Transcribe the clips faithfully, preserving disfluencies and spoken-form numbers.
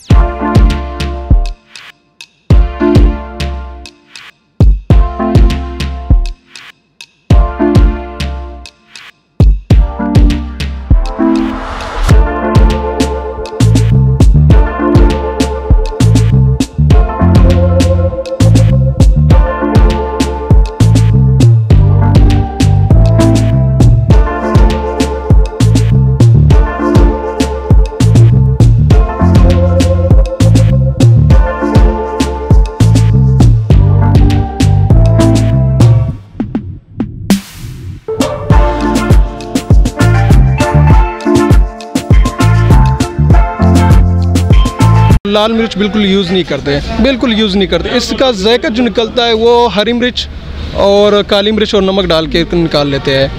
लाल मिर्च बिल्कुल यूज़ नहीं करते, बिल्कुल यूज़ नहीं करते। इसका जायका जो निकलता है वो हरी मिर्च और काली मिर्च और नमक डाल के निकाल लेते हैं।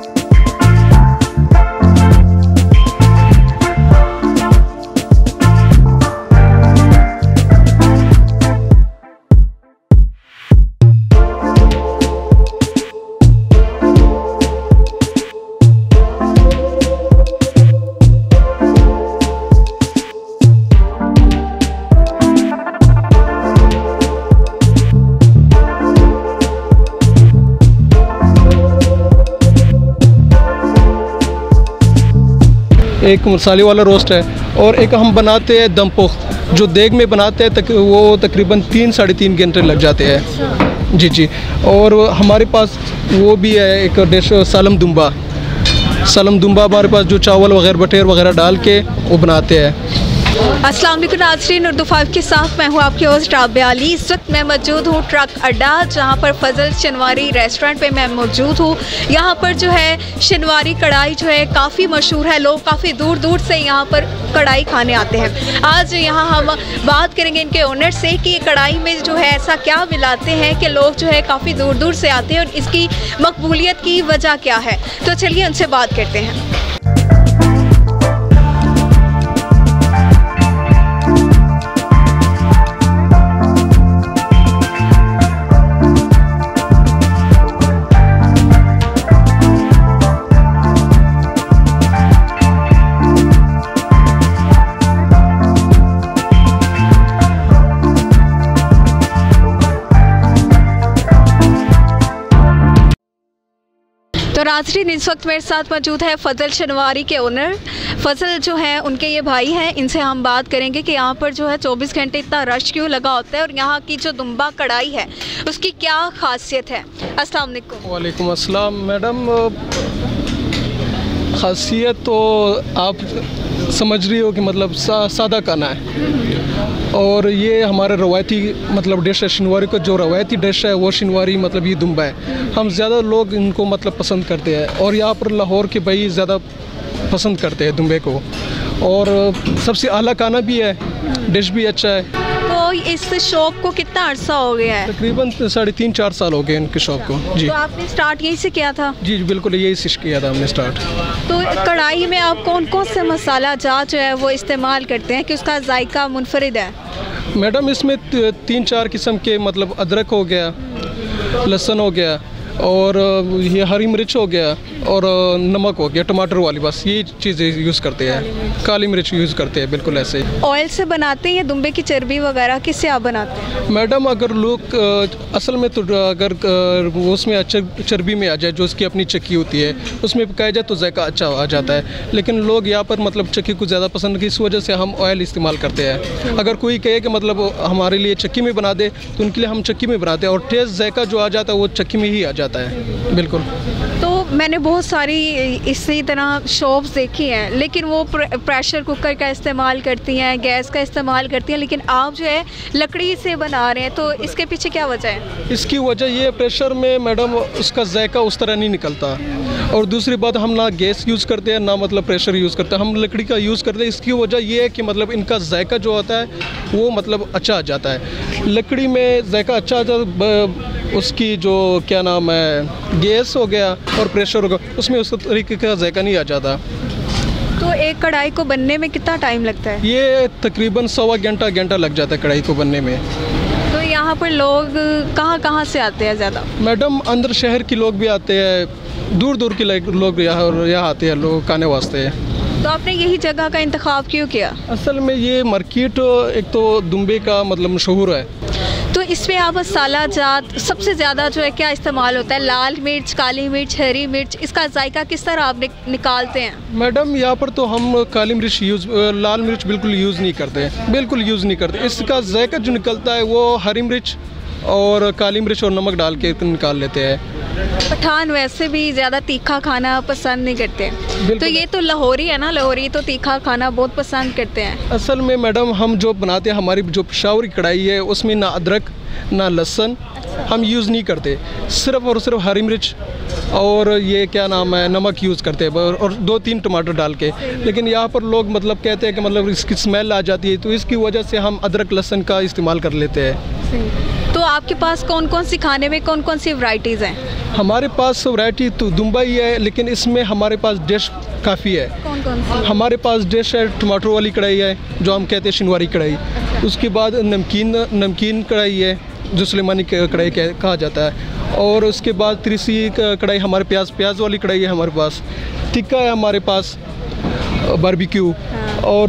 एक मसाले वाला रोस्ट है और एक हम बनाते हैं दम पुख्त, जो देग में बनाते हैं तक वो तकरीबन तीन साढ़े तीन घंटे लग जाते हैं। जी जी। और हमारे पास वो भी है एक डिश सालम दुम्बा। सालम दुम्बा हमारे पास जो चावल वगैरह बटेर वगैरह डाल के वो बनाते हैं। अस्सलाम वालेकुम नाज़रीन, उर्दू फाइव के साथ मैं हूँ आपकी होस्ट राबिया अली। इस वक्त मैं मौजूद हूँ ट्रक अड्डा, जहाँ पर फजल शनवारी रेस्टोरेंट पे मैं मौजूद हूँ। यहाँ पर जो है शनवारी कढ़ाई जो है काफ़ी मशहूर है, लोग काफ़ी दूर दूर से यहाँ पर कढ़ाई खाने आते हैं। आज यहाँ हम बात करेंगे इनके ओनर से कि कढ़ाई में जो है ऐसा क्या मिलाते हैं कि लोग जो है काफ़ी दूर दूर से आते हैं और इसकी मकबूलियत की वजह क्या है। तो चलिए उनसे बात करते हैं। तो नाज़रीन, इस वक्त मेरे साथ मौजूद है फजल शनवारी के ओनर। फजल जो है उनके ये भाई हैं, इनसे हम बात करेंगे कि यहाँ पर जो है चौबीस घंटे इतना रश क्यों लगा होता है और यहाँ की जो दुम्बा कढ़ाई है उसकी क्या खासियत है। अस्सलाम वालेकुम। वालेकुम अस्सलाम। मैडम, खासियत तो आप समझ रही हो कि मतलब सा, सादा खाना है और ये हमारा रवायती मतलब डिश है। शनवारी का जो रवायती डिश है वो शनवारी मतलब ये दुम्बा है। हम ज़्यादा लोग इनको मतलब पसंद करते हैं और यहाँ पर लाहौर के भाई ज़्यादा पसंद करते हैं दुम्बे को, और सबसे आला खाना भी है, डिश भी अच्छा है। तो इस शॉप को कितना अरसा हो गया है? तकरीबन साढ़े तीन चार साल हो गए इनके शॉप को। जी। तो आपने स्टार्ट यहीं से किया था? जी बिल्कुल, यही से किया था हमने स्टार्ट। तो कढ़ाई में आप कौन कौन से मसाला जात जो है वो इस्तेमाल करते हैं कि उसका जायका मुनफरिद है? मैडम, इसमें तीन चार किस्म के मतलब अदरक हो गया, लहसुन हो गया और ये हरी मिर्च हो गया और नमक हो गया, टमाटर वाली, बस ये चीज़ें यूज़ करते हैं। काली मिर्च यूज़ करते हैं, बिल्कुल ऐसे ही। ऑयल से बनाते हैं या दुम्बे की चर्बी वगैरह किससे आप बनाते हैं? मैडम, अगर लोग असल में तो अगर उसमें चर्बी में आ जाए, जो उसकी अपनी चक्की होती है उसमें पकाया जाए तो जायका अच्छा आ जाता है, लेकिन लोग यहाँ पर मतलब चक्की को ज़्यादा पसंद की, इस वजह से हम ऑयल इस्तेमाल करते हैं। अगर कोई कहे कि मतलब हमारे लिए चक्की में बना दे तो उनके लिए हम चक्की में बनाते हैं और टेस्ट जायका जो आ जाता है वो चक्की में ही आ जाता है। बिल्कुल। तो मैंने बहुत सारी इसी तरह शॉप्स देखी हैं, लेकिन वो प्रेशर कुकर का इस्तेमाल करती हैं, गैस का इस्तेमाल करती हैं, लेकिन आप जो है लकड़ी से बना रहे हैं, तो इसके पीछे क्या वजह है? इसकी वजह ये, प्रेशर में मैडम उसका जायका उस तरह नहीं निकलता, और दूसरी बात हम ना गैस यूज़ करते हैं ना मतलब प्रेशर यूज़ करते हैं, हम लकड़ी का यूज़ करते हैं। इसकी वजह ये है कि मतलब इनका जायका जो होता है वो मतलब अच्छा आ जाता है। लकड़ी में जायका अच्छा आ जाता है, उसकी जो क्या नाम है गैस हो गया और प्रेशर हो गया, उसमें उस तरीके का जायका नहीं आ जाता। तो एक कढ़ाई को बनने में कितना टाइम लगता है? ये तकरीबन सवा घंटा घंटा लग जाता है कढ़ाई को बनने में। तो यहाँ पर लोग कहाँ कहाँ से आते हैं ज़्यादा? मैडम, अंदर शहर के लोग भी आते हैं, दूर दूर के लोग यहाँ यहाँ आते हैं लोग खाने वास्ते। तो आपने यही जगह का इंतखाब क्यों किया? असल में ये मार्केट एक तो दुम्बे का मतलब मशहूर है। तो इसमें आप मसाला जात सबसे ज़्यादा जो है क्या इस्तेमाल होता है? लाल मिर्च, काली मिर्च, हरी मिर्च, इसका जायका किस तरह आप नि, निकालते हैं? मैडम यहाँ पर तो हम काली मिर्च यूज़, लाल मिर्च बिल्कुल यूज़ नहीं करते, बिल्कुल यूज़ नहीं करते। इसका जायका जो निकलता है वो हरी मिर्च और काली मिर्च और नमक डाल के निकाल लेते हैं। पठान वैसे भी ज़्यादा तीखा खाना पसंद नहीं करते, तो ये तो लाहौरी है ना, लाहौरी तो तीखा खाना बहुत पसंद करते हैं। असल में मैडम हम जो बनाते हैं, हमारी जो पेशावरी कढ़ाई है उसमें ना अदरक ना लहसुन हम यूज़ नहीं करते, सिर्फ और सिर्फ हरी मिर्च और ये क्या नाम है नमक यूज़ करते हैं और दो तीन टमाटर डाल के। लेकिन यहाँ पर लोग मतलब कहते हैं कि मतलब इसकी स्मेल आ जाती है, तो इसकी वजह से हम अदरक लहसुन का इस्तेमाल कर लेते हैं। तो आपके पास कौन कौन सी खाने में कौन कौन सी वैरायटीज़ हैं? हमारे पास वैरायटी तो दुम्बा ही है, लेकिन इसमें हमारे पास डिश काफ़ी है। कौन कौन सी? हमारे पास डिश है टमाटर वाली कढ़ाई है जो हम कहते हैं शिनवारी कढ़ाई। उसके बाद नमकीन नमकीन कढ़ाई है जो सुलेमानी कढ़ाई कहा जाता है। और उसके बाद तिरसी कढ़ाई हमारे प्याज प्याज वाली कढ़ाई है हमारे पास। टिक्का है हमारे पास, बारबेक्यू। और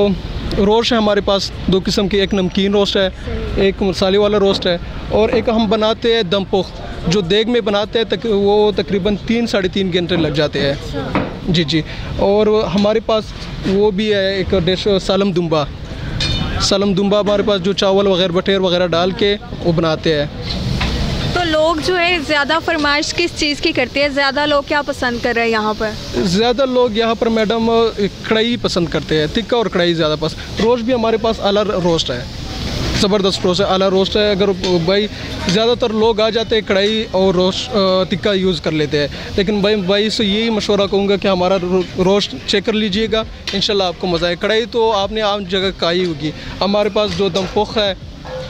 रोस्ट है हमारे पास दो किस्म के, एक नमकीन रोस्ट है, एक मसाले वाला रोस्ट है। और एक हम बनाते हैं दमपुख जो देग में बनाते हैं, तक वो तकरीबन तीन साढ़े तीन घंटे लग जाते हैं। जी जी। और हमारे पास वो भी है एक डिश सालम दुम्बा। सालम दुम्बा हमारे पास जो चावल वगैरह बटेर वगैरह डाल के वो बनाते हैं। तो लोग जो है ज़्यादा फरमाइश किस चीज़ की करते हैं? ज़्यादा लोग क्या पसंद कर रहे हैं यहाँ पर? ज़्यादा लोग यहाँ पर मैडम कढ़ाई पसंद करते हैं, टिक्का और कढ़ाई ज़्यादा पसंद। रोस्ट भी हमारे पास आला रोस्ट है, ज़बरदस्त रोस्ट है, आला रोस्ट है। अगर भाई ज़्यादातर लोग आ जाते हैं कढ़ाई और रोस्ट टिक्का यूज़ कर लेते हैं, लेकिन भाई भाई से यही मशवरा कहूँगा कि हमारा रो, रोस्ट चेक कर लीजिएगा, इंशाल्लाह आपको मज़ा आए। कढ़ाई तो आपने आम जगह खाई होगी। हमारे पास जो दमपुख है,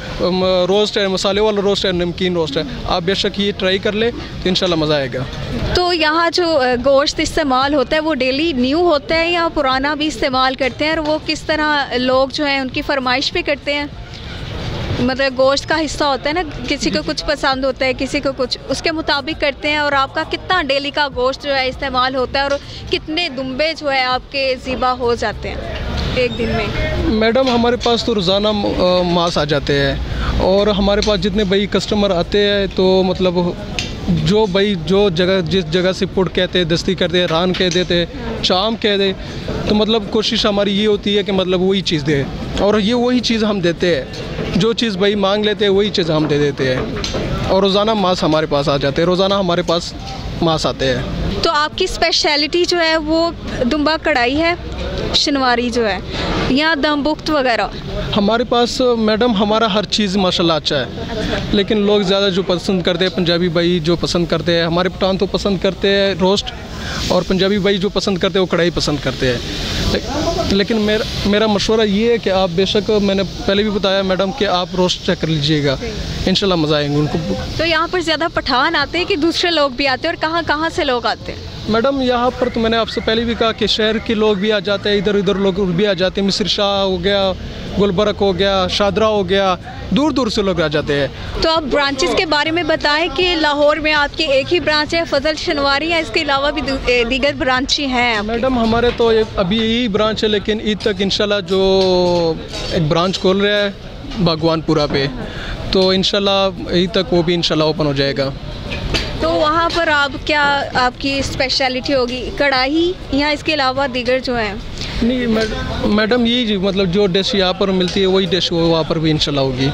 रोस्ट है, मसाले वाला रोस्ट है, नमकीन रोस्ट है, आप बेशक ये ट्राई कर ले तो इंशाल्लाह मज़ा आएगा। तो यहाँ जो गोश्त इस्तेमाल होता है वो डेली न्यू होता है या पुराना भी इस्तेमाल करते हैं? और वो किस तरह लोग जो हैं उनकी फरमाइश भी करते हैं? मतलब गोश्त का हिस्सा होता है ना, किसी को कुछ पसंद होता है, किसी को कुछ, उसके मुताबिक करते हैं। और आपका कितना डेली का गोश्त जो है इस्तेमाल होता है और कितने दुम्बे जो है आपके ज़िबा हो जाते हैं एक दिन में? मैडम हमारे पास तो रोज़ाना मांस आ जाते हैं और हमारे पास जितने भाई कस्टमर आते हैं तो मतलब जो भाई जो जगह जिस जगह से पुट कहते हैं, दस्ती करते हैं, रान कह देते, शाम कह दे, तो मतलब कोशिश हमारी ये होती है कि मतलब वही चीज़ दे और ये वही चीज़ हम देते हैं। जो चीज़ भाई मांग लेते हैं वही चीज़ हम दे देते हैं और रोज़ाना मांस हमारे पास आ जाते हैं, रोज़ाना हमारे पास मांस आते हैं। तो आपकी स्पेशलिटी जो है वो दुम्बा कढ़ाई है, शिनवारी जो है, या दमबुख्त वगैरह? हमारे पास मैडम हमारा हर चीज़ माशाल्लाह अच्छा है, लेकिन लोग ज़्यादा जो पसंद करते हैं, पंजाबी भाई जो पसंद करते हैं, हमारे पठान तो पसंद करते हैं रोस्ट, और पंजाबी भाई जो पसंद करते हैं वो कढ़ाई पसंद करते हैं। लेकिन मेरा मेरा मशवरा ये है कि आप बेशक, मैंने पहले भी बताया मैडम कि आप रोस्ट चेक कर लीजिएगा, इंशाल्लाह मज़ा आएंगे उनको। तो यहाँ पर ज़्यादा पठान आते हैं कि दूसरे लोग भी आते हैं, और कहाँ कहाँ से लोग आते हैं? मैडम यहाँ पर तो मैंने आपसे पहले भी कहा कि शहर के लोग भी आ जाते हैं, इधर उधर लोग भी आ जाते हैं, मिस्र शाह हो गया, गुलबर्ग हो गया, शादरा हो गया, दूर दूर से लोग आ जाते हैं। तो आप ब्रांचेस के बारे में बताएं कि लाहौर में आपकी एक ही ब्रांच है फजल शिनवारी, या इसके अलावा भी दीगर ब्रांच हैं? मैडम हमारे तो अभी यही ब्रांच है, लेकिन ईद तक इंशाल्लाह जो एक ब्रांच खोल रहा है बागवानपुरा पे, तो इंशाल्लाह ईद तक वो भी इंशाल्लाह ओपन हो जाएगा। तो वहाँ पर आप क्या, आपकी स्पेशलिटी होगी कढ़ाई या इसके अलावा दीगर जो है? नहीं मैडम, ये मतलब जो डिश यहाँ पर मिलती है वही डिश वहाँ पर भी इंशाल्लाह होगी।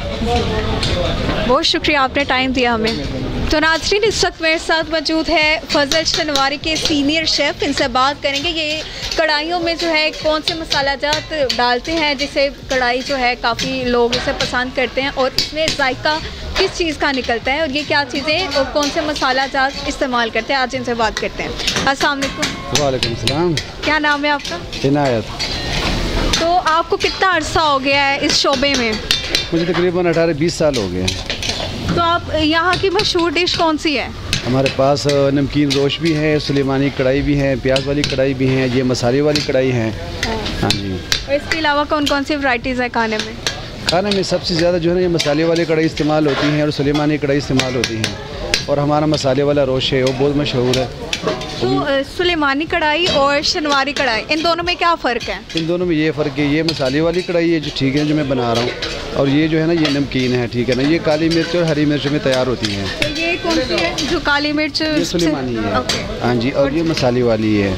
बहुत शुक्रिया, आपने टाइम दिया हमें। तो नाज़रीन, इस वक्त मेरे साथ मौजूद है फजल शिनवारी के सीनियर शेफ़, इनसे बात करेंगे ये कढ़ाइयों में जो है कौन से मसाला जात डालते हैं जिसे कढ़ाई जो है काफ़ी लोग इसे पसंद करते हैं, और इसमें जायका किस चीज़ का निकलता है, और ये क्या चीज़ें और कौन से मसाला जात इस्तेमाल करते हैं। आज इनसे बात करते हैं। अस्सलाम वालेकुम। वालेकुम सलाम। क्या नाम है आपका? इनायत। तो आपको कितना अरसा हो गया है इस शोबे में? मुझे तकरीबन अठारह बीस साल हो गए हैं। तो आप यहाँ की मशहूर डिश कौन सी है? हमारे पास नमकीन रोश भी है, सुलेमानी कढ़ाई भी है, प्याज वाली कढ़ाई भी है, ये मसाले वाली कढ़ाई है। हाँ जी। और इसके अलावा कौन कौन सी वैरायटीज़ है खाने में? खाने में सबसे ज़्यादा जो है ना ये मसाले वाली कढ़ाई इस्तेमाल होती हैं और सुलेमानी कढ़ाई इस्तेमाल होती हैं, और हमारा मसाले वाला रोश है वो बहुत मशहूर है। तो अ, सुलेमानी कढ़ाई और शनवारी कढ़ाई, इन दोनों में क्या फ़र्क है? इन दोनों में ये फ़र्क है, ये मसाले वाली कढ़ाई है जो ठीक है जो मैं बना रहा हूँ, और ये जो है ना ये नमकीन है, ठीक है ना, ये काली मिर्च और हरी मिर्च में तैयार होती हैं। तो ये कौन सी है जो काली मिर्च? ये सुलेमानी है। ओके। हाँ जी, और ये मसाले वाली है।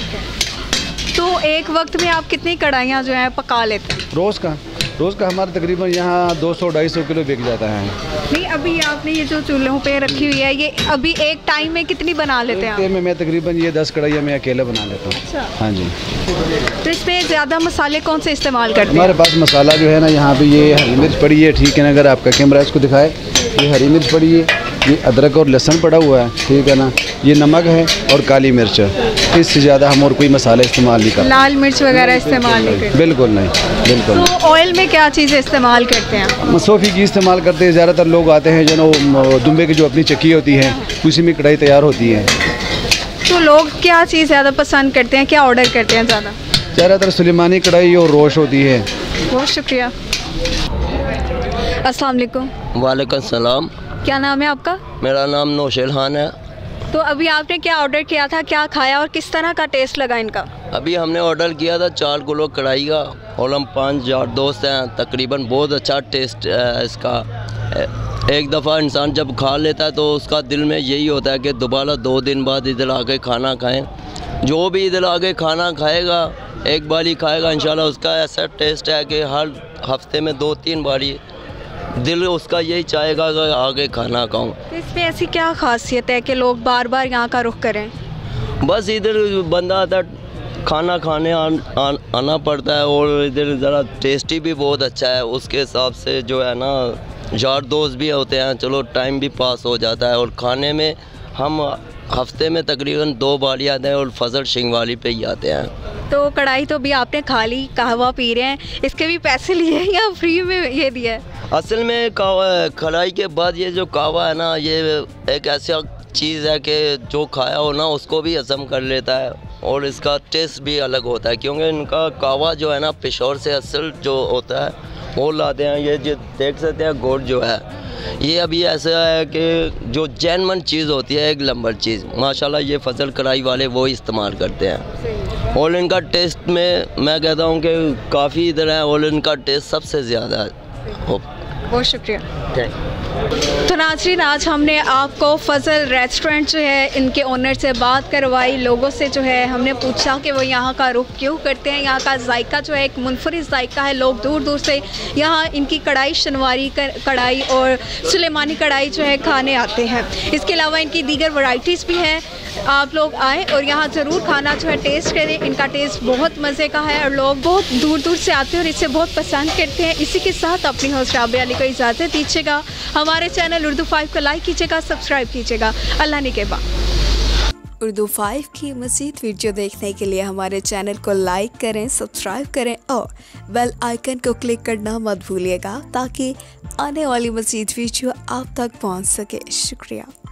तो एक वक्त में आप कितनी कढ़ाइयाँ जो हैं पका लेते हैं? रोज़ का रोज़ का हमारा तकरीबन यहाँ दो सौ ढाई सौ किलो बिक जाता है। नहीं, अभी आपने ये जो चूल्हों पे रखी हुई है, ये अभी एक टाइम में कितनी बना लेते हैं आप? एक में मैं तकरीबन ये दस कढ़ाइयाँ मैं अकेला बना लेता हूँ। अच्छा। हाँ जी। तो इसमें ज़्यादा मसाले कौन से इस्तेमाल करते हैं? हमारे पास मसाला जो है ना, यहाँ पे ये हरी मिर्च पड़ी है, ठीक है ना, अगर आपका कैमरा इसको दिखाए, ये हरी मिर्च पड़ी है, ये अदरक और लहसुन पड़ा हुआ है, ठीक है ना, ये नमक है और काली मिर्च है। इससे ज़्यादा हम और कोई मसाला इस्तेमाल नहीं करते। लाल मिर्च वगैरह इस्तेमाल नहीं करते? बिल्कुल नहीं, बिल्कुल। तो ऑयल में क्या चीज़ें इस्तेमाल करते हैं? मसोफ़ी की इस्तेमाल करते हैं। ज़्यादातर लोग आते हैं जो ना दुम्बे की जो अपनी चक्की होती है उसी में कढ़ाई तैयार होती है। तो लोग क्या चीज़ ज़्यादा पसंद करते हैं, क्या ऑर्डर करते हैं ज़्यादा? ज़्यादातर सुलेमानी कढ़ाई और रोश होती है। बहुत शुक्रिया। अस्सलाम वालेकुम। वालेकुम सलाम। क्या नाम है आपका? मेरा नाम नौशेल खान है। तो अभी आपने क्या ऑर्डर किया था, क्या खाया और किस तरह का टेस्ट लगा इनका? अभी हमने ऑर्डर किया था चार किलो कढ़ाई का, और हम पाँच यार दोस्त हैं, तकरीबन बहुत अच्छा टेस्ट है इसका। एक दफ़ा इंसान जब खा लेता है तो उसका दिल में यही होता है कि दोबारा दो दिन बाद इधर आके खाना खाएं। जो भी इधर आके खाना खाएगा, एक बार ही खाएगा, इंशाल्लाह उसका ऐसा टेस्ट है कि हर हफ्ते में दो तीन बारी दिल उसका यही चाहेगा कि आगे खाना खाऊं। तो इसमें ऐसी क्या खासियत है कि लोग बार बार यहाँ का रुख करें? बस इधर बंदा आता खाना खाने आन, आन, आना पड़ता है, और इधर ज़रा टेस्टी भी बहुत अच्छा है। उसके हिसाब से जो है ना यार दोस्त भी होते हैं, चलो टाइम भी पास हो जाता है। और खाने में हम हफ्ते में तकरीबन दो बार ही आते हैं, और फजल शिंगवाली पे ही आते हैं। तो कढ़ाई तो भी आपने खा ली, कहवा पी रहे हैं, इसके भी पैसे लिए हैं या फ्री में ये दिया है? असल में कढ़ाई के बाद ये जो कहवा है ना, ये एक ऐसा चीज़ है कि जो खाया हो ना उसको भी हज़म कर लेता है, और इसका टेस्ट भी अलग होता है, क्योंकि इनका कहवा जो है ना पेशोर से असल जो होता है वो लाते हैं। ये जो देख सकते हैं गुड़ जो है, ये अभी ऐसा है कि जो जैनमन चीज़ होती है, एक नंबर चीज़, माशाल्लाह ये फजल कढ़ाई वाले वो इस्तेमाल करते हैं। और इनका टेस्ट में मैं कहता हूँ कि काफ़ी इधर है, और इनका टेस्ट सबसे ज़्यादा है। बहुत शुक्रिया। तो नाज़रीन, आज हमने आपको फ़ज़ल रेस्टोरेंट जो है इनके ओनर से बात करवाई, लोगों से जो है हमने पूछा कि वो यहाँ का रुख क्यों करते हैं। यहाँ का जायका जो है एक मुनफरिद जायका है, लोग दूर दूर से यहाँ इनकी कढ़ाई, शनवारी कढ़ाई और सुलेमानी कढ़ाई जो है खाने आते हैं। इसके अलावा इनकी दीगर वैरायटीज़ भी हैं, आप लोग आएँ और यहाँ ज़रूर खाना जो है टेस्ट करें। इनका टेस्ट बहुत मज़े का है और लोग बहुत दूर दूर से आते हैं और इसे बहुत पसंद करते हैं। इसी के साथ अपनी होस्ट राबिया अली को इजाज़त दीजिएगा। हमारे चैनल उर्दू फाइव को लाइक कीजिएगा, सब्सक्राइब कीजिएगा। अल्लाह निगहबान। उर्दू फाइव की मज़ीद वीडियो देखने के लिए हमारे चैनल को लाइक करें, सब्सक्राइब करें और बेल आइकन को क्लिक करना मत भूलिएगा, ताकि आने वाली मज़ीद वीडियो आप तक पहुंच सके। शुक्रिया।